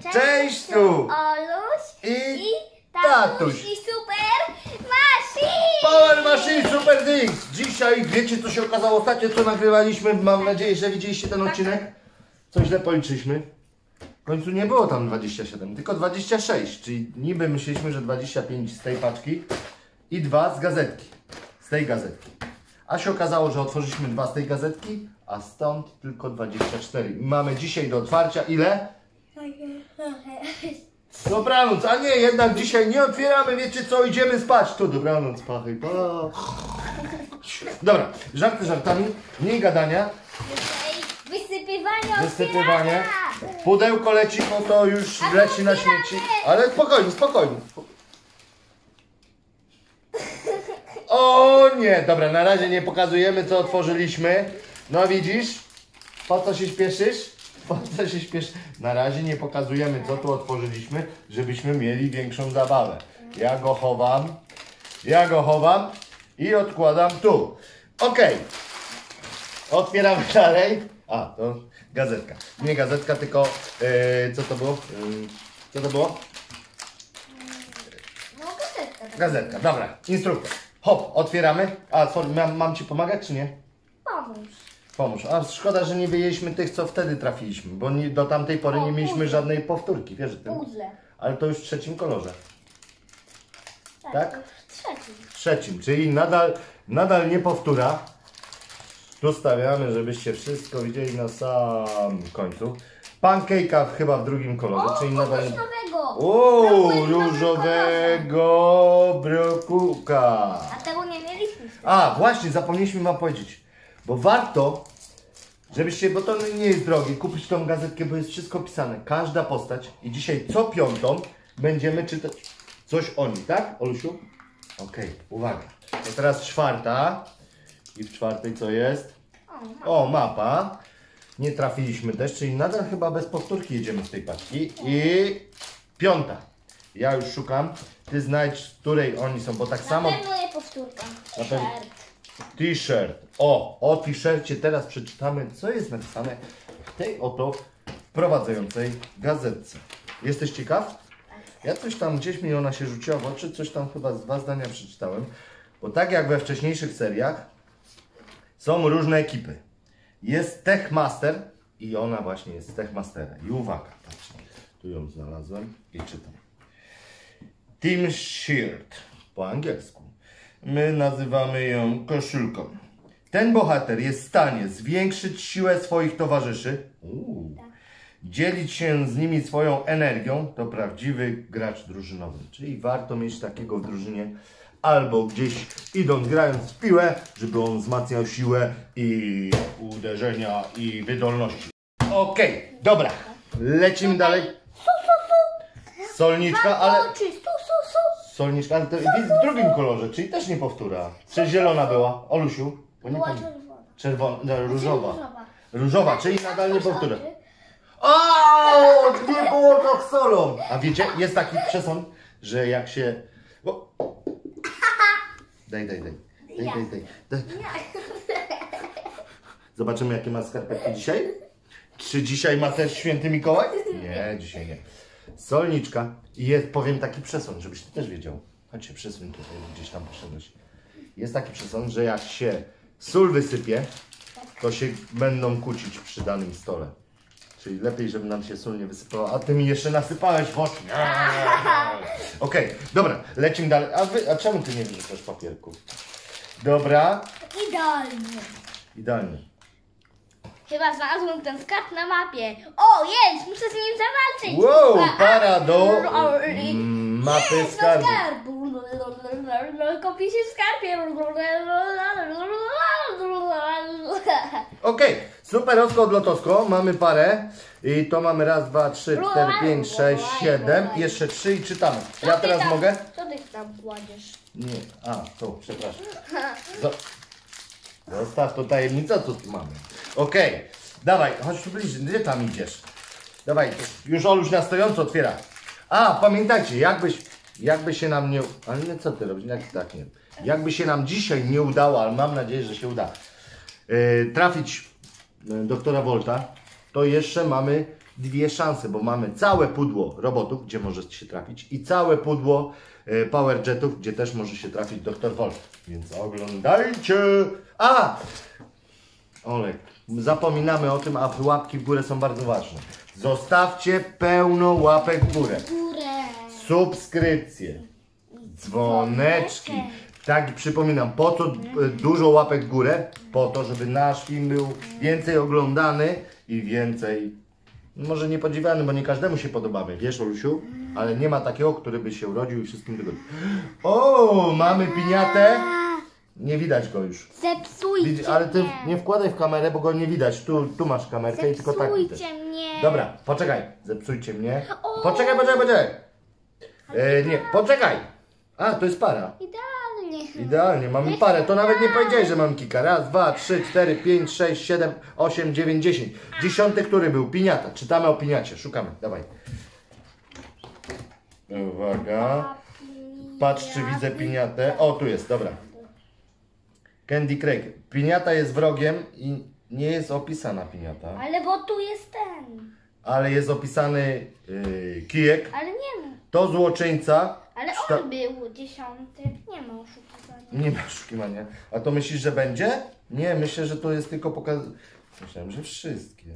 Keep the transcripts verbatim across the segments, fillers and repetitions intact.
Cześć tu! Oluś I, i tatuś! tatuś i super machine! Power Machine Super Dings! Dzisiaj wiecie, co się okazało ostatnio, co nagrywaliśmy? Mam nadzieję, że widzieliście ten odcinek. Co źle policzyliśmy. W końcu nie było tam dwadzieścia siedem, tylko dwadzieścia sześć. Czyli niby myśleliśmy, że dwadzieścia pięć z tej paczki i dwa z gazetki. Z tej gazetki. A się okazało, że otworzyliśmy dwa z tej gazetki, a stąd tylko dwadzieścia cztery. Mamy dzisiaj do otwarcia ile? Dobranoc, a nie, jednak dzisiaj nie otwieramy, wiecie co, idziemy spać. To dobranoc, pachy, pa. Dobra, żarty żartami, mniej gadania. Wysypywanie, Wysypywanie. Pudełko leci, no to już leci na śmieci. Ale spokojnie, spokojnie. O nie, dobra, na razie nie pokazujemy, co otworzyliśmy. No widzisz, po co się śpieszysz? Po co się śpieszysz? Na razie nie pokazujemy, co tu otworzyliśmy, żebyśmy mieli większą zabawę. Ja go chowam, ja go chowam i odkładam tu. Ok, otwieramy dalej. A, to gazetka. Nie gazetka, tylko yy, co to było? Yy, co to było? No gazetka. Gazetka, dobra, instruktor. Hop, otwieramy. A, sorry, mam, mam Ci pomagać, czy nie? Pomóż. Pomóż. A szkoda, że nie wyjęliśmy tych, co wtedy trafiliśmy, bo nie, do tamtej pory O, nie mieliśmy puzzle. żadnej powtórki, wiesz o tym? Puzzle. Ale to już w trzecim kolorze. Tak? Tak? to w trzecim. W trzecim, czyli nadal, nadal nie powtóra. Tu stawiamy, żebyście wszystko widzieli na samym końcu. Pancake'a chyba w drugim kolorze, O, czyli kogoś nadal... nowego. Uuu, Brakuje w nowym różowego brokułka. A tego nie mieliśmy. A, właśnie, zapomnieliśmy wam powiedzieć, bo warto, żebyście, bo to nie jest drogie, kupić tą gazetkę, bo jest wszystko pisane, każda postać i dzisiaj co piątą będziemy czytać coś o niej, tak, Olusiu? Okej, okay, uwaga. To teraz czwarta i w czwartej co jest? O, mapa. Nie trafiliśmy też, czyli nadal chyba bez powtórki jedziemy z tej paczki. I piąta. Ja już szukam, ty znajdź, w której oni są, bo tak Na samo... pewno nie powtórka. Na pewno. Shirt. T-shirt. O, o t-shircie teraz przeczytamy, co jest napisane w tej oto wprowadzającej gazetce. Jesteś ciekaw? Ja coś tam, gdzieś mi ona się rzuciła w oczy, coś tam chyba z dwa zdania przeczytałem. Bo tak jak we wcześniejszych seriach, są różne ekipy. Jest Techmaster i ona właśnie jest Techmasterem. I uwaga, patrzcie, tu ją znalazłem i czytam. Team Shirt po angielsku. My nazywamy ją koszulką. Ten bohater jest w stanie zwiększyć siłę swoich towarzyszy, Uuu. dzielić się z nimi swoją energią, to prawdziwy gracz drużynowy. Czyli warto mieć takiego w drużynie, albo gdzieś idąc, grając w piłę, żeby on wzmacniał siłę i uderzenia i wydolności. Okej, okay, dobra, lecimy dalej. Solniczka, ale... Oczy, su, su, su. Solniczka, ale to jest w drugim kolorze, czyli też nie powtóra. Czy zielona była? Olusiu? Bo nie Była pamiętam. czerwona. Czerwona, no, różowa. Różowa. Różowa, czyli nadal nie Otwórz powtóra. oczy. O, nie było to z solą. A wiecie, jest taki przesąd, że jak się... O. Daj, daj, daj. Daj, daj, daj. daj. Zobaczymy, jakie ma skarpetki dzisiaj. Czy dzisiaj ma też święty Mikołaj? Nie, dzisiaj nie. Solniczka. I jest, powiem, taki przesąd, żebyś ty też wiedział. Chodźcie, przesuń tutaj, gdzieś tam poszedłeś. Jest taki przesąd, że jak się sól wysypie, to się będą kłócić przy danym stole. Czyli lepiej, żeby nam się sól nie wysypała. A ty mi jeszcze nasypałeś w oczy. Okej, okay, dobra, lecimy dalej. A, wy, a czemu ty nie wyrzucasz papierków? Dobra. Idealnie. Idealnie. Chyba znalazłem ten skarb na mapie. O, jest! Muszę z nim zawalczyć! Wow, A, a, para do a, mm, mapy jest, no skarbu. skarbu. Kopi się w skarbie. Okej, okay. Super osko od lotosko. Mamy parę. I to mamy raz, dwa, trzy, cztery, pięć, sześć, siedem. Jeszcze trzy i czytamy. Ja Co ty teraz tam- mogę? Co ty tam kładziesz? Nie. A, to, przepraszam. Zo- Zostaw to tajemnica, co tu mamy. Okej, okay. Dawaj, chodź tu bliżej. Gdzie tam idziesz? Dawaj, już Oluś na stojąco otwiera. A, pamiętajcie, jakbyś, jakby się nam nie... Ale nie, co ty robisz? Jak tak nie? Jakby się nam dzisiaj nie udało, ale mam nadzieję, że się uda, yy, trafić yy, doktora Volta, to jeszcze mamy dwie szanse, bo mamy całe pudło robotów, gdzie może się trafić i całe pudło e, Power Jetów, gdzie też może się trafić doktor Wolf. Więc oglądajcie! A! Olek, zapominamy o tym, a łapki w górę są bardzo ważne. Zostawcie pełno łapek w górę. Górę. Subskrypcje, dzwoneczki. Tak, przypominam, po co e, dużo łapek w górę? Po to, żeby nasz film był więcej oglądany i więcej, może nie podziwiany, bo nie każdemu się podobamy, wiesz, Olusiu? Ale nie ma takiego, który by się urodził i wszystkim wygodzi. O, mamy piniatę. Nie widać go już. Zepsujcie Widz, ale ty mnie. nie wkładaj w kamerę, bo go nie widać. Tu, tu masz kamerkę i tylko tak widać. Zepsujcie mnie. Dobra, poczekaj, zepsujcie mnie. O! Poczekaj, poczekaj, poczekaj. E, nie, poczekaj. A, to jest para. Idealnie. Idealnie, mamy parę. To nawet nie powiedziałeś, że mam kilka. Raz, dwa, trzy, cztery, pięć, sześć, siedem, osiem, dziewięć, dziesięć. Dziesiąty, który był? Piniata. Czytamy o piniacie. Szukamy. Dawaj. Uwaga. Patrz, czy widzę piniatę. O, tu jest, dobra. Candy Craig. Piniata jest wrogiem i nie jest opisana piniata. Ale bo tu jest ten. Ale jest opisany yy, kijek. Ale nie ma. To złoczyńca. Ale Szta- on był dziesiąty. Nie ma oszukiwania. Nie ma oszukiwania. A to myślisz, że będzie? Nie, myślę, że to jest tylko pokaz... Myślałem, że wszystkie.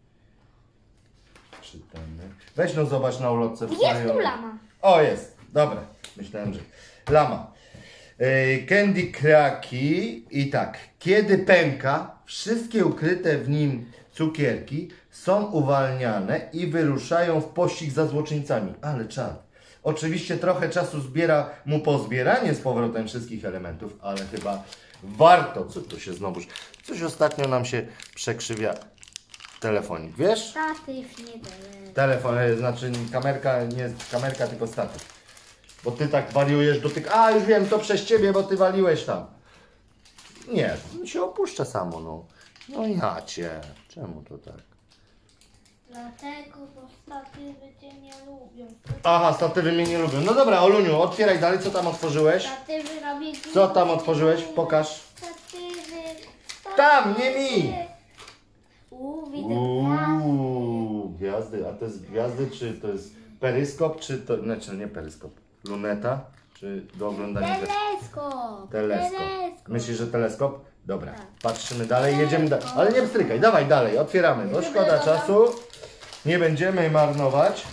Czytamy. Weź no zobacz na ulotce. Jest tu lama. O, jest. Dobra. Myślałem, że... Lama. Yy, Candy Craki i tak. Kiedy pęka, wszystkie ukryte w nim cukierki są uwalniane i wyruszają w pościg za złoczyńcami. Ale czad. Oczywiście trochę czasu zbiera mu pozbieranie z powrotem wszystkich elementów, ale chyba warto. Co tu się znowuż? Coś ostatnio nam się przekrzywia telefonik, wiesz? Statyw nie daje. Telefon, e, znaczy kamerka, nie kamerka, tylko statyw. Bo ty tak wariujesz do tych... A, już wiem, to przez ciebie, bo ty waliłeś tam. Nie, to się opuszcza samo, no. No ja cię. Czemu to tak? Dlatego, bo statywy cię nie lubią. Aha, statywy mnie nie lubią. No dobra, Oluniu, otwieraj dalej, co tam otworzyłeś? Statywy robię... Co tam otworzyłeś? Pokaż. Statywy. Tam, nie mi! Uuu, widzę Uuu, gwiazdy. A to jest gwiazdy, czy to jest peryskop, czy to... Znaczy, nie peryskop. Luneta, czy do oglądania... te- Teleskop. Teleskop. Teleskop. Myślisz, że teleskop? Dobra, patrzymy dalej, jedziemy dalej. Ale nie pstrykaj, dawaj dalej, otwieramy. No szkoda czasu. Nie będziemy marnować.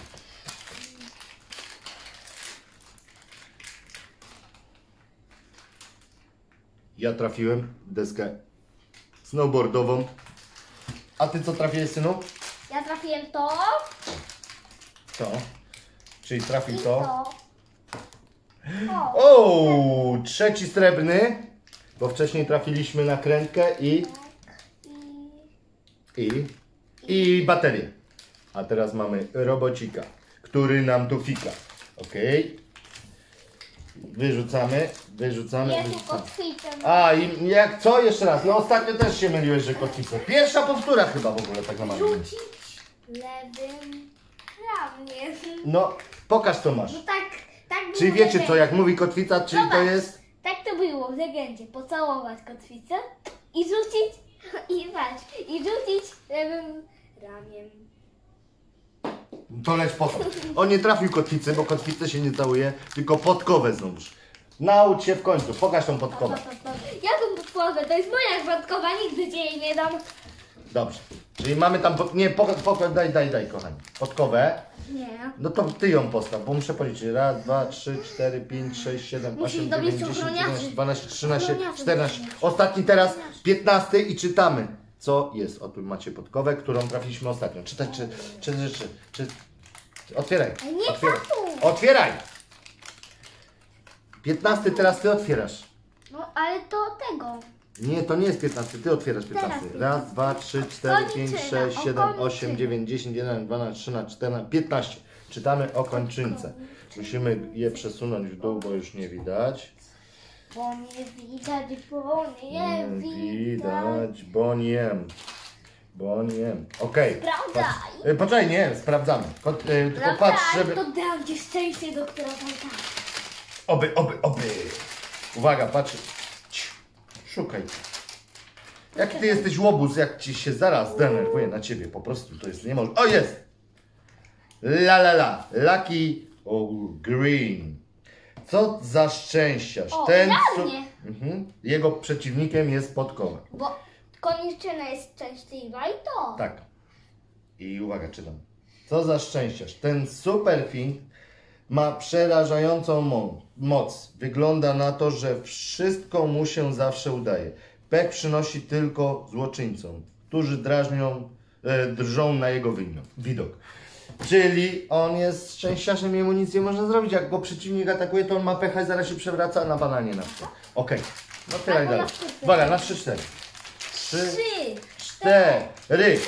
Ja trafiłem w deskę snowboardową. A ty co trafiłeś, synu? Ja trafiłem to To. Czyli trafił i to. to. O. O, trzeci srebrny. Bo wcześniej trafiliśmy na krętkę i... I... I baterię. A teraz mamy robocika, który nam tu fika. Ok. Wyrzucamy, wyrzucamy, Jest wyrzucamy. kotwicę. A, i jak co? Jeszcze raz. No ostatnio też się myliłeś, że kotwicę. Pierwsza powtóra chyba w ogóle tak naprawdę. Rzucić lewym ramię. No, pokaż co masz. No tak, tak było. Czy w wiecie co, legendzie. jak mówi kotwica, czyli to Zobacz. jest... Tak to było w legendzie. Pocałować kotwicę i rzucić, i patrz, i rzucić lewym ramiem. To leć po to. On nie trafił kotwicy, bo kotwicy się nie całuje, tylko podkowę znowuż. Naucz się w końcu, pokaż tą podkowę. Jaką podkowę? To jest moja podkowa, nigdy cię jej nie dam. Dobrze. Czyli mamy tam, pod... nie, pok... Pok... daj, daj, daj kochani. Podkowę. Nie. No to ty ją postaw, bo muszę policzyć. Raz, dwa, trzy, cztery, pięć, sześć, siedem, Musisz osiem, dobić dziewięć, dziesięć, ochroniarzy. jedenaście, dwanaście, trzynaście, Ochroniarzy czternaście. musisz. Ostatni teraz, piętnasty i czytamy. Co jest? O, tu macie podkowę, którą trafiliśmy ostatnio. Czytać, czy, czy, czy, czy, czy... Otwieraj. Ale nie Otwieraj. tatu. Otwieraj. piętnasty teraz ty otwierasz. No ale to tego. Nie, to nie jest piętnasty, ty otwierasz piętnasty. Teraz Raz, dwa, trzy, cztery, pięć, Kończyna, sześć, siedem, okończyna. osiem, dziewięć, dziesięć, jedenaście, dwanaście, trzynaście, czternaście, piętnaście. Czytamy o kończynce. Musimy je przesunąć w dół, bo już nie widać. Bo nie widać, bo nie Nie widać. widać, bo nie. Bo nie. Okej. Sprawdzaj. Patrz. Y, Poczekaj, nie, sprawdzamy. Kot, y, tylko patrz, żeby... To dam ci szczęście, doktora Walka. Oby, oby, oby. Uwaga, patrz. Ciu, szukaj. Jak ty jesteś łobuz, jak ci się zaraz denerwuje na ciebie, po prostu to jest niemożliwe. O, jest! La la la. Lucky o, Green. Co za szczęściarz. O, Ten dla su- mnie. mhm. Jego przeciwnikiem jest podkowa. Bo koniczyna jest szczęśliwa i to. Tak. I uwaga, czytam. Co za szczęściarz. Ten Superfink ma przerażającą mo- moc. Wygląda na to, że wszystko mu się zawsze udaje. Pech przynosi tylko złoczyńcom, którzy drażnią, e, drżą na jego wino- widok. Czyli on jest szczęściarzem, jemu nic nie można zrobić. Jak go przeciwnik atakuje, to on ma pecha i zaraz się przewraca na bananie na przykład. Okej. No tyle Albo na dalej. trzy, cztery. Uwaga, na trzy cztery. Trzy, Trzy. cztery.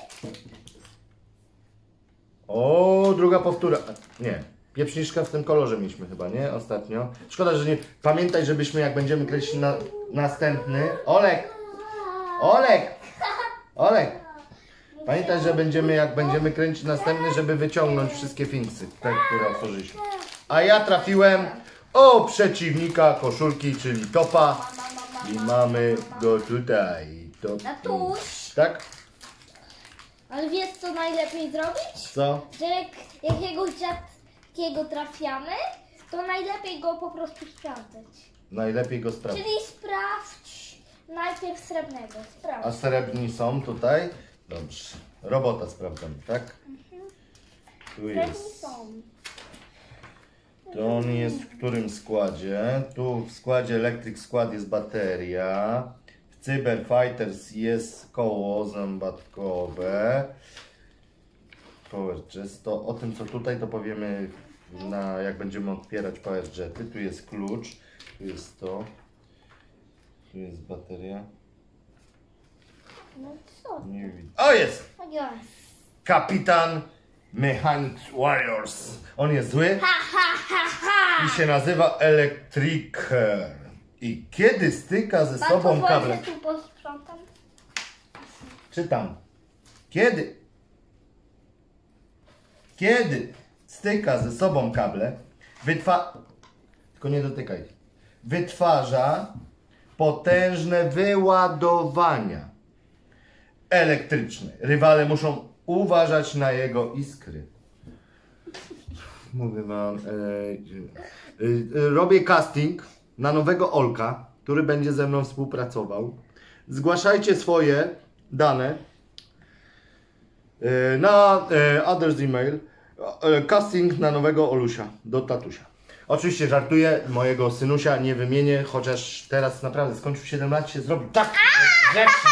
O, druga powtóra. Nie. Pieprzniczka w tym kolorze mieliśmy chyba, nie? Ostatnio. Szkoda, że nie. Pamiętaj, żebyśmy jak będziemy kręcić na następny. Olek! Olek! Olek! Pamiętaj, że będziemy jak będziemy kręcić następny, żeby wyciągnąć wszystkie finksy, te, które otworzyliśmy. A ja trafiłem o przeciwnika koszulki, czyli topa. I mamy go tutaj. Top. Tatuś. Tak? Ale wiesz co najlepiej zrobić? Co? Że jak jakiegoś dziadkiego trafiamy, to najlepiej go po prostu sprawdzać. Najlepiej go sprawdzić. Czyli sprawdź najpierw srebrnego. Sprawdź. A srebrni są tutaj? Dobrze. Robota sprawdzamy, tak? Tu Srebrni jest. są. To on jest w którym składzie? Tu w składzie Electric Skład jest bateria. W Cyber Fighters jest koło zębatkowe. Power Jets. To o tym co tutaj to powiemy na, jak będziemy otwierać Power Jety. Tu jest klucz. Tu jest to. Tu jest bateria. No co? Nie widzę. O jest! Tak jest. Kapitan Mechanic Warriors. On jest zły Ha, ha, ha, ha! i się nazywa Electriker. I kiedy styka ze Pan sobą pozwoli, kable... że tu posprzątam? Czytam. Kiedy... Kiedy styka ze sobą kable, wytwa... Tylko nie dotykaj. Wytwarza potężne wyładowania elektryczne. Rywale muszą uważać na jego iskry. Mówię wam, e, e, e, robię casting na nowego Olka, który będzie ze mną współpracował. Zgłaszajcie swoje dane e, na e, adres e-mail. E, casting na nowego Olusia do tatusia. Oczywiście żartuję, mojego synusia nie wymienię, chociaż teraz naprawdę skończył siedem lat, się zrobił tak grzecznie.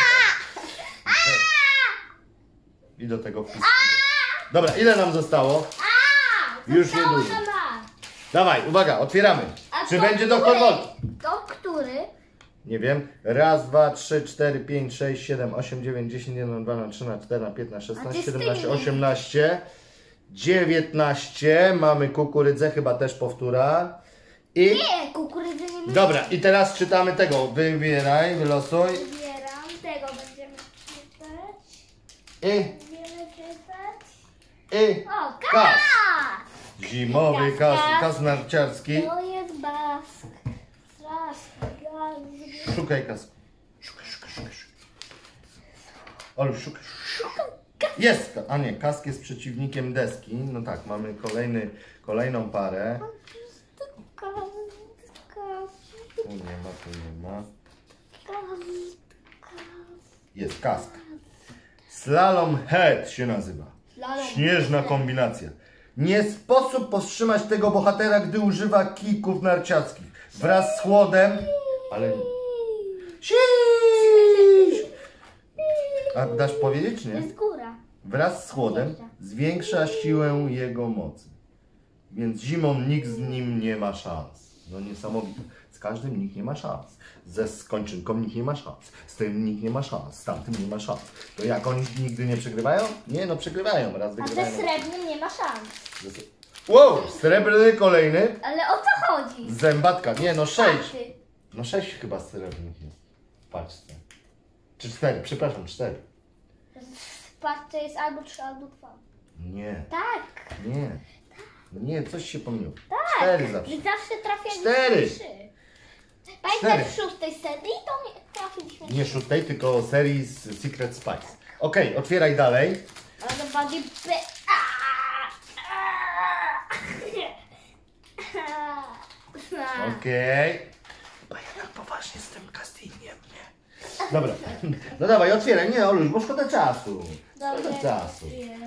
I do tego wpisuję. Dobra, ile nam zostało? Już Zostało niedużo. nam raz. Dawaj, uwaga, otwieramy. A Czy to będzie który? doktor Bolt? To który? Nie wiem. Raz, dwa, trzy, cztery, pięć, sześć, siedem, osiem, dziewięć, dziesięć, jeden, dwa, trzy, cztery, piętnaście, A szesnaście, ty z siedemnaście, tymi. osiemnaście, dziewiętnaście. Mamy kukurydzę, chyba też powtóra. I... Nie, kukurydzy nie ma. Dobra, i teraz czytamy tego. Wybieraj, wylosuj. Wybieram, tego będziemy czytać. I... Będziemy czytać. I... O, Kas. kas! Zimowy Kas, kas, kas. kas narciarski. To jest bask. Straszny gaz. Szukaj kasku. Szukaj, szukaj, szukaj. szukaj. Olu, szukaj. Jest! A nie, kask jest przeciwnikiem deski. No tak, mamy kolejny, kolejną parę. Kas, kas, Tu nie ma, tu nie ma. kas. Jest kask. Slalom Head się nazywa. Slalom Śnieżna Head. kombinacja. Nie sposób powstrzymać tego bohatera, gdy używa kików narciarskich. Wraz z chłodem... Ale... Ciii! A dasz powiedzieć, To nie? jest góra. Wraz z chłodem zwiększa siłę jego mocy. Więc zimą nikt z nim nie ma szans. No niesamowite. Z każdym nikt nie ma szans. Ze skończynką nikt nie ma szans. Z tym nikt nie ma szans. Z tamtym nie ma szans. To jak oni nigdy nie przegrywają? Nie, no przegrywają. Raz A ze wygrywają. srebrnym nie ma szans. Wow! Srebrny kolejny. Ale o co chodzi? Zębatka. Nie, no sześć. Patrzcie. No sześć chyba srebrnych jest. Patrzcie. Czy cztery? Przepraszam, cztery. Patrz, to jest albo trzy, albo dwa. Nie, Tak, nie. No nie, coś się pomyliło. tak. Cztery zawsze. My zawsze trafialiśmy Cztery. trzy. Pamiętasz Cztery. w szóstej serii to nie trafiliśmy Nie trzy. szóstej, tylko serii z Secret Spice. Okej, otwieraj dalej. Ale bardziej be... Aaaa! Okej. Bo ja tak poważnie z tym castingiem, nie? Dobra. No dawaj, otwieraj. Nie, Oluś, bo szkoda czasu. Szkoda czasu.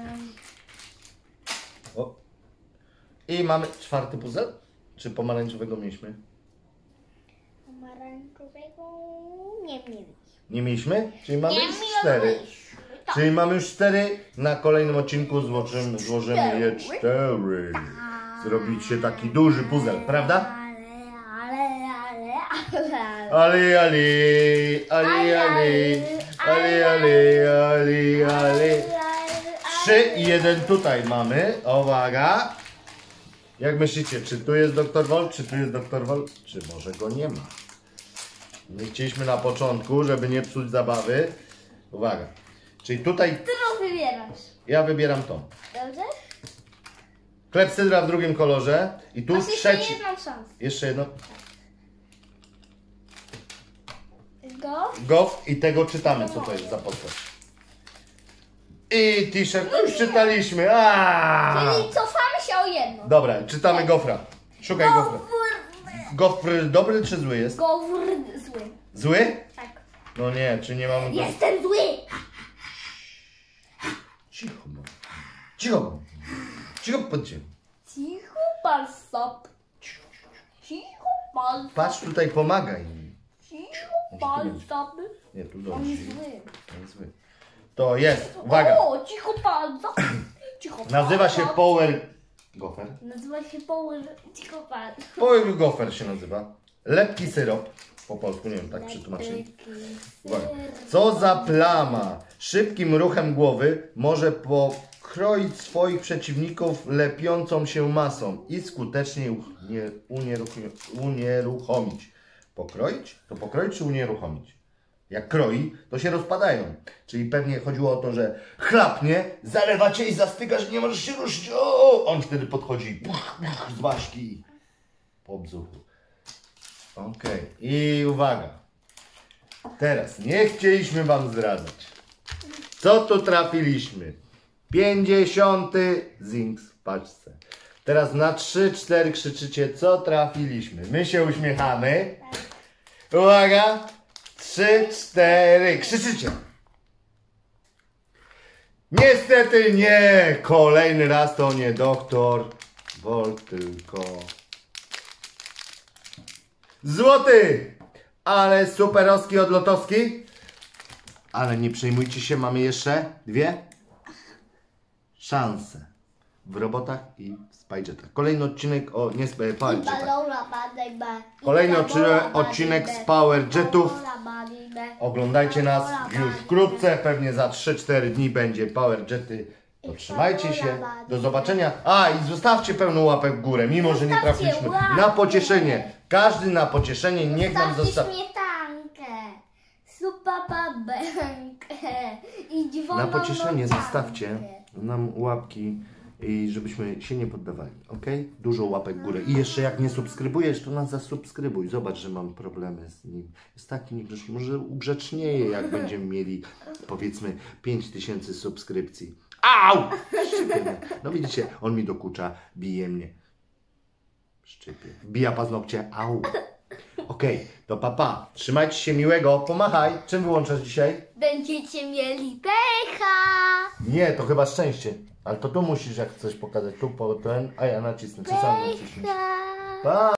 O. I mamy czwarty puzzle? Czy pomarańczowego mieliśmy? Pomarańczowego nie mieliśmy. Nie mieliśmy? Czyli mamy Nie już cztery. mieliśmy. Tak. Czyli mamy już cztery. Na kolejnym odcinku złożymy, złożymy je cztery. Zrobicie taki duży puzzle, prawda? Ale, ale, ale, ale, ale. Ali, ali, ali, ali, ali, ali, ali, ali. Trzy i jeden tutaj mamy. Uwaga. Jak myślicie, czy tu jest doktor Volt, czy tu jest doktor Volt, czy może go nie ma? Nie chcieliśmy na początku, żeby nie psuć zabawy. Uwaga. Czyli tutaj Którą wybierasz? ja wybieram tą. Dobrze? Klepsydra w drugim kolorze i tu Masz jeszcze trzeci. jedną szansę. Jeszcze jedno. Go? Gof i tego czytamy, co to jest za postać. I t-shirt, to już czytaliśmy. Aaaa! Czyli cofamy się o jedno. Dobra, czytamy gofra. Szukaj gofra. Gofr dobry czy zły jest? Gowr zły. Zły? Tak. No nie, czy nie mamy go... Jestem zły. Cicho, mam. Cicho, mam. Cicho, podcie. Cicho pan stop. Cicho pan stop. Patrz tutaj, pomagaj mi. Cicho pan stop. Nie, tu On dobrze. jest zły. To jest zły. To jest, uwaga. O, cicho pan stop. Cicho pan Nazywa się stop. Power... Gofer? Nazywa się Power. Cicho pan. Power Gofer się nazywa. Lepki syrop. Po polsku, nie wiem, tak przetłumaczyli. Uwaga. Co za plama! Szybkim ruchem głowy może pokroić swoich przeciwników lepiącą się masą i skutecznie unie- unieruch- unieruchomić. Pokroić? To pokroić czy unieruchomić? Jak kroi, to się rozpadają. Czyli pewnie chodziło o to, że chlapnie, zalewa cię i zastyga, że nie możesz się ruszyć. O! On wtedy podchodzi puch, puch, z ważki po brzuchu. Okej. I uwaga. Teraz nie chcieliśmy wam zdradzać. Co tu trafiliśmy? Pięćdziesiąty Zinks w paczce. Teraz na trzy, cztery krzyczycie, co trafiliśmy. My się uśmiechamy. Uwaga. Trzy, cztery. Krzyczycie. Niestety nie. Kolejny raz to nie doktor Volt, tylko złoty. Ale superowski od Lotowski. Ale nie przejmujcie się, mamy jeszcze dwie szanse w robotach i w Spyjetach. Kolejny odcinek o nie Spyjetach. Kolejny odcinek, odcinek z Powerjetów. Oglądajcie nas już wkrótce, pewnie za trzy cztery dni będzie Powerjety. To trzymajcie się, do zobaczenia. A i zostawcie pełno łapek w górę, mimo że nie trafiliśmy. Na pocieszenie, każdy na pocieszenie, niech nam zostawi. śmietankę, supapabenkę i dzwoną Na pocieszenie mocankę. zostawcie nam łapki i żebyśmy się nie poddawali, ok? Dużo łapek w górę. I jeszcze jak nie subskrybujesz, to nas zasubskrybuj. Zobacz, że mam problemy z nim. Jest taki niegrzeczny. Może ugrzecznieje, jak będziemy mieli, powiedzmy, pięć tysięcy subskrypcji. Au! Szczypie. No widzicie, on mi dokucza, bije mnie. Szczypie. Wbija paznokcie. Au! Okej, to papa. Trzymajcie się miłego. Pomachaj. Czym wyłączasz dzisiaj? Będziecie mieli pecha. Nie, to chyba szczęście. Ale to tu musisz jak coś pokazać. Tu po ten, a ja nacisnę. Czy sam naciśniesz? Pecha. Pa!